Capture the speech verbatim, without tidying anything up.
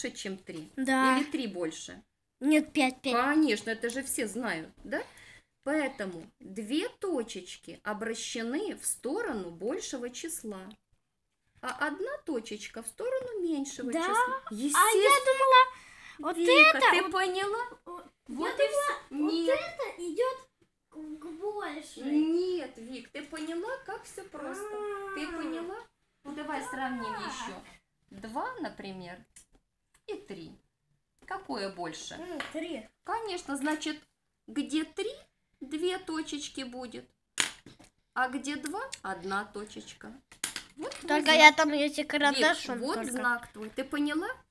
больше, чем три? Да. Или три больше? Нет, пять, пять. Конечно, это же все знают, да? Поэтому две точечки обращены в сторону большего числа, а одна точечка в сторону меньшего Да? числа. А я думала, вот Вика, это... ты вот- поняла? вот- Вот я и думала, всё. вот Нет. это идет к большей. Нет, Вик, ты поняла, как все просто? Ты поняла? Ну давай сравним еще. Два, например, и три. Какое больше? М, Три. Конечно, значит, где три, две точечки будет. А где два, одна точечка. Вот твой Только знак. я там эти Вик, карандашом вот только. знак твой. Ты поняла?